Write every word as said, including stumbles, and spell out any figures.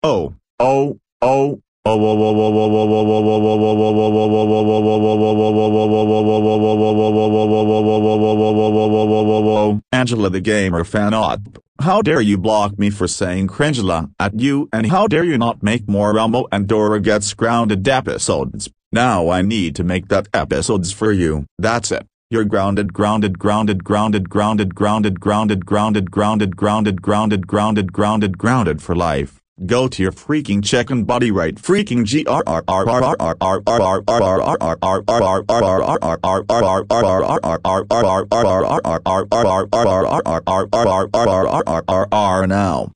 Oh, oh, oh, oh. Angela the gamer fan up. How dare you block me for saying cringela at you, and how dare you not make more Rumble and Dora Gets Grounded episodes. Now I need to make that episodes for you. That's it. You're grounded, grounded, grounded, grounded, grounded, grounded, grounded, grounded, grounded, grounded, grounded, grounded, grounded, grounded for life. Go to your freaking chicken body right freaking G R R R R R R R R R R R R R R R now.